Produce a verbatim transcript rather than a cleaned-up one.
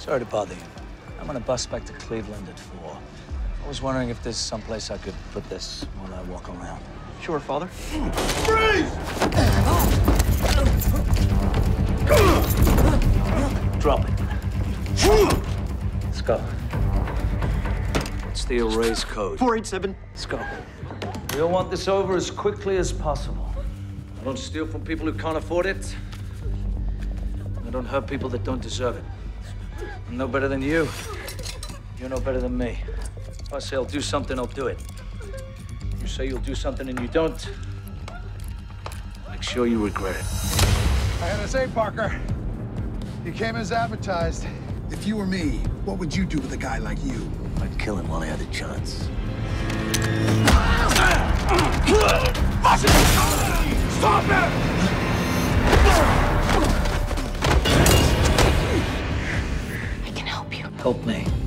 Sorry to bother you. I'm on a bus back to Cleveland at four. I was wondering if there's someplace I could put this while I walk around. Sure, Father. Freeze! Drop it. Let's go. What's the erase code? four eight seven. Let's go. We all want this over as quickly as possible. I don't steal from people who can't afford it. I don't hurt people that don't deserve it. I'm no better than you. You're no better than me. If I say I'll do something, I'll do it. You say you'll do something and you don't, make sure you regret it. I gotta say, Parker, you came as advertised. If you were me, what would you do with a guy like you? I'd kill him while I had the chance. Stop it! I can help you. Help me.